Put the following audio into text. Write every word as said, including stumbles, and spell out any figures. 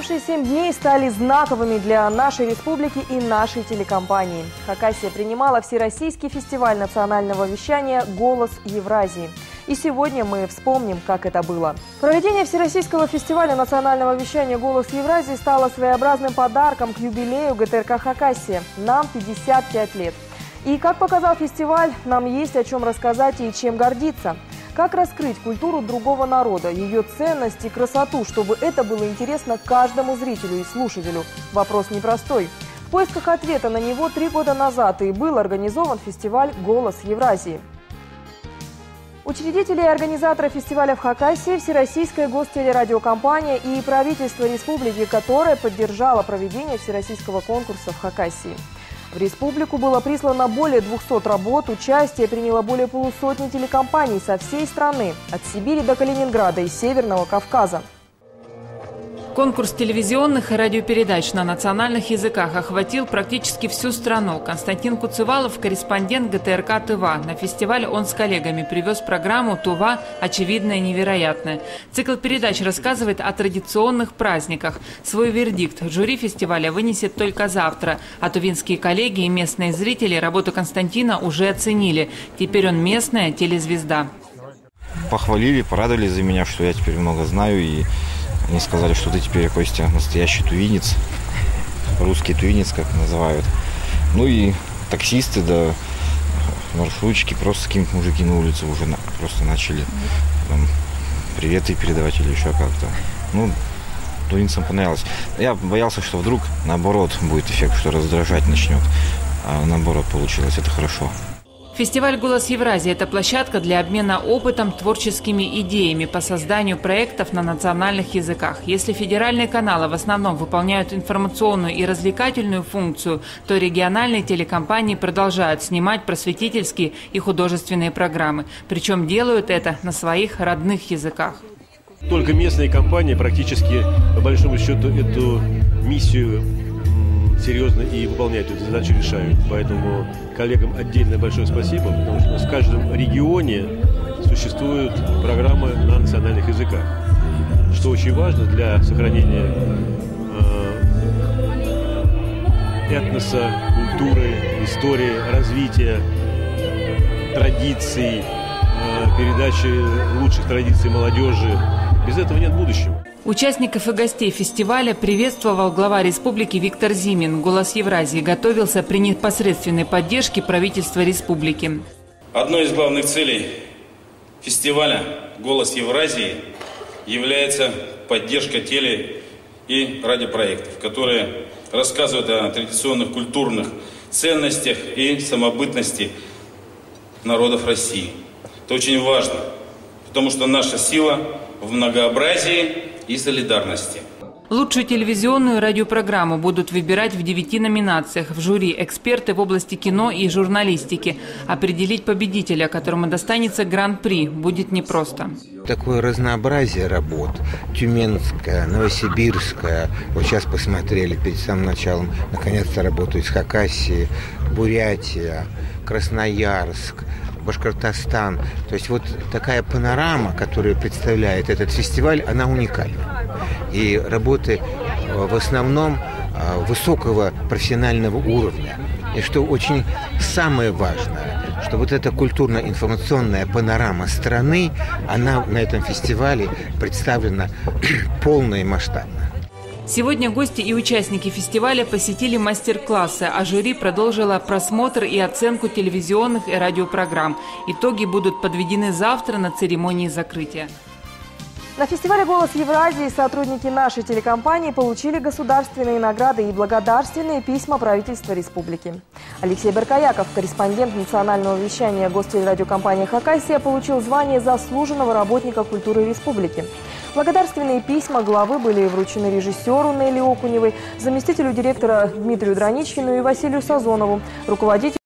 Прошедшие семь дней стали знаковыми для нашей республики и нашей телекомпании. Хакасия принимала Всероссийский фестиваль национального вещания «Голос Евразии». И сегодня мы вспомним, как это было. Проведение Всероссийского фестиваля национального вещания «Голос Евразии» стало своеобразным подарком к юбилею ГТРК «Хакасия». Нам пятьдесят пять лет. И, как показал фестиваль, нам есть о чем рассказать и чем гордиться. Как раскрыть культуру другого народа, ее ценность и красоту, чтобы это было интересно каждому зрителю и слушателю? Вопрос непростой. В поисках ответа на него три года назад и был организован фестиваль «Голос Евразии». Учредители и организаторы фестиваля в Хакасии – Всероссийская гостелерадиокомпания и правительство республики, которое поддержало проведение всероссийского конкурса в Хакасии. В республику было прислано более двухсот работ, участие приняло более полусотни телекомпаний со всей страны, от Сибири до Калининграда и Северного Кавказа. Конкурс телевизионных и радиопередач на национальных языках охватил практически всю страну. Константин Куцевалов, корреспондент ГТРК «Тыва». На фестиваль он с коллегами привез программу «Тува. Очевидное невероятное». Цикл передач рассказывает о традиционных праздниках. Свой вердикт жюри фестиваля вынесет только завтра. А тувинские коллеги и местные зрители работу Константина уже оценили. Теперь он местная телезвезда. Похвалили, порадовали за меня, что я теперь много знаю, и они сказали, что ты теперь, Костя, настоящий тувинец, русский тувинец, как называют. Ну и таксисты, да, маршрутчики, просто с какими-то мужики на улице уже на, просто начали там приветы передавать или еще как-то. Ну, тувинцам понравилось. Я боялся, что вдруг наоборот будет эффект, что раздражать начнет, а наоборот получилось, это хорошо. Фестиваль «Голос Евразии» – это площадка для обмена опытом, творческими идеями по созданию проектов на национальных языках. Если федеральные каналы в основном выполняют информационную и развлекательную функцию, то региональные телекомпании продолжают снимать просветительские и художественные программы. Причем делают это на своих родных языках. Только местные компании практически, по большому счету, эту миссию серьезно и выполняют эту задачу, решают. Поэтому коллегам отдельное большое спасибо, потому что в каждом регионе существуют программы на национальных языках, что очень важно для сохранения э, этноса, культуры, истории, развития, традиций, э, передачи лучших традиций молодежи. Без этого нет будущего. Участников и гостей фестиваля приветствовал глава республики Виктор Зимин. «Голос Евразии» готовился при непосредственной поддержке правительства республики. Одной из главных целей фестиваля «Голос Евразии» является поддержка теле- и радиопроектов, которые рассказывают о традиционных культурных ценностях и самобытности народов России. Это очень важно, потому что наша сила в многообразии и солидарности. Лучшую телевизионную и радиопрограмму будут выбирать в девяти номинациях. В жюри эксперты в области кино и журналистики. Определить победителя, которому достанется гран-при, будет непросто. Такое разнообразие работ. Тюменская, Новосибирская. Вот сейчас посмотрели перед самым началом. Наконец-то работают из Хакасии, Бурятия, Красноярск, Башкортостан. То есть вот такая панорама, которую представляет этот фестиваль, она уникальна. И работы в основном высокого профессионального уровня. И что очень самое важное, что вот эта культурно-информационная панорама страны, она на этом фестивале представлена полно и масштабно. Сегодня гости и участники фестиваля посетили мастер-классы, а жюри продолжило просмотр и оценку телевизионных и радиопрограмм. Итоги будут подведены завтра на церемонии закрытия. На фестивале «Голос Евразии» сотрудники нашей телекомпании получили государственные награды и благодарственные письма правительства республики. Алексей Баркаяков, корреспондент национального вещания гостелерадиокомпании «Хакасия», получил звание заслуженного работника культуры республики. Благодарственные письма главы были вручены режиссеру Нелли Окуневой, заместителю директора Дмитрию Драничкину и Василию Сазонову, руководителю